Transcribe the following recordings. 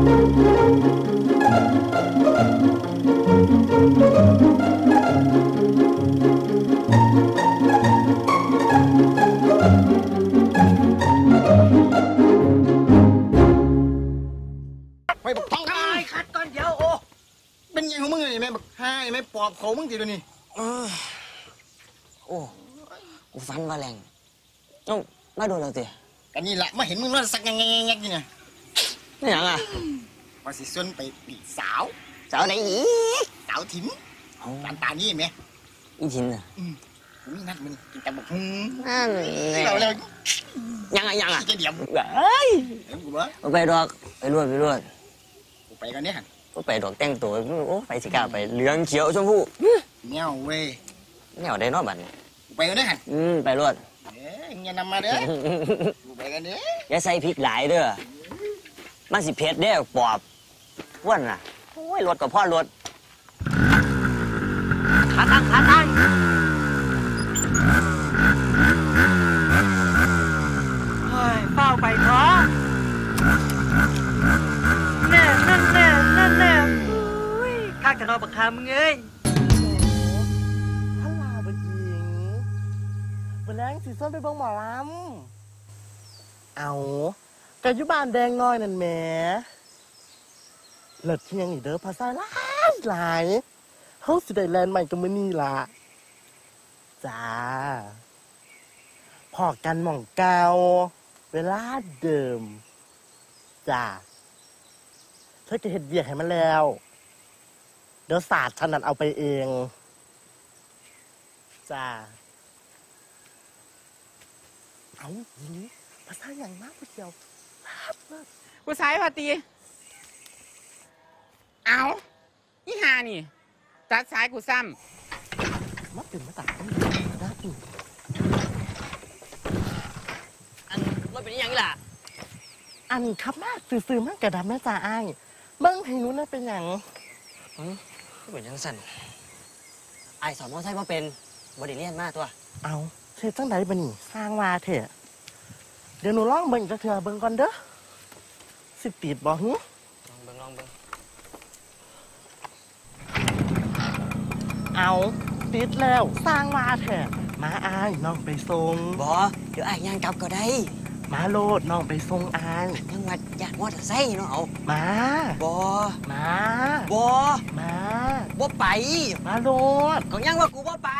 ไม่บอกท้องได้คัดก่อนเดี๋ยวโอ้เป็นยังของมึงเลยแม่บอกให้แม่ปอบเขามึงทีเดียวนี่โอ้กูฟันว่าแรงต้องมาโดนเราสิกันนี่แหละมาเห็นมึงว่าสักยังไงนี่เนี่ยนี่ยังอ่ะมาสิส่วนไปปีสาวไหนอีสาวถิ่นตานี่ไหมอีถิ่นอ่ะมีนัดมันกินแต่บอกนั่นเราเลยยังอ่ะจะเดี๋ยวเฮ้ยกูบ้าไปดอกไปรวดกูไปกันเนี่ยก็ไปดอกแต่งตัวโอ้ไปสิกาไปเหลืองเขียวชมพูเงี้ยวเว้ยเงี้ยวได้นอบัดกูไปกันเนี่ยไปรวดอย่านำมาเด้อกูไปกันเด้ออย่าใส่พริกหลายเด้อมันสิเผ็ดเด้อปอบว่นน่ะโอ้ยรถกับพ่อรถขาตั้งเฮ้ยเป้าไปท้อแน่นั่นอุ้ยข้าจะรอบักคามึงเอ้ยท่านลาบักหญิงวันแรงสีส้มไปเบิ่งหมอลำเอากะยุบานแดงน้อยนั่นแหมเลิศที่ยังอีเด้อภาษาหลายเฮาสิได้แลนด์ใหม่กับมื้อนี้ล่ะจ้าพอกันหม่องเก่าเวลาเดิมจ้าเธอจะเฮ็ดเวียกให้มันแล้วเดี๋ยวศาสตร์ฉันนั่นเอาไปเองจ้าเอาหญิงภาษาอย่างมากผู้เดียวกูสายพอตีเอาอีหานี่ตัดสายกูซ้ำมาเป็นมาตัดต้องได้อันรถเป็นยังไงล่ะอันครับมากซื้อมากกระดำแม่จ่าอ้ายเบิ้งให้นู้นนั่นเป็นอย่างเป็นยังสั่นไอสอนมอไซค์มาเป็นบริเลียนมากตัวเอาเธอจังไหนบ้านี่สร้างว่าเถอะเดี๋ยวหนูลองเบิ้งจะเถอะเบิ้งก่อนเด้อสิติดบ่หึลองเบิ้งเอาติดแล้วสร้างว่าเถอะมาอ้ายน้องไปส่งบ่เดี๋ยวไอ้ย่างกลับก็ได้มาโลดน้องไปส่งอ้ายยังวัดอยากมอเตอร์ไซค์เนาะเอามาบ่มาบ่ไปมาโลดก็ยังว่ากูบ่ไป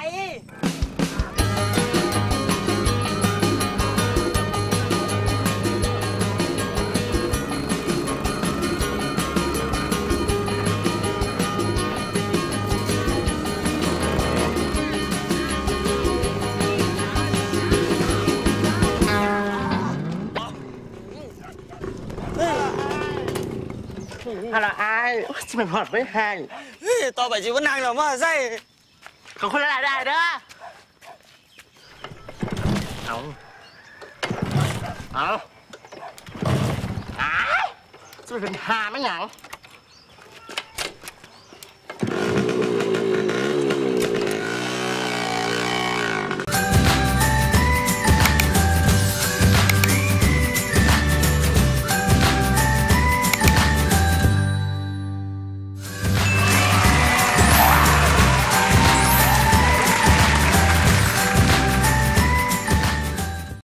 ฮัลโหลไอ้จะไปพอดไม่ให้ต่อไปจีวันนางเหรอมาใส่ของคนละได้เด้อเอาจะไปเป็นหาไม่หยัง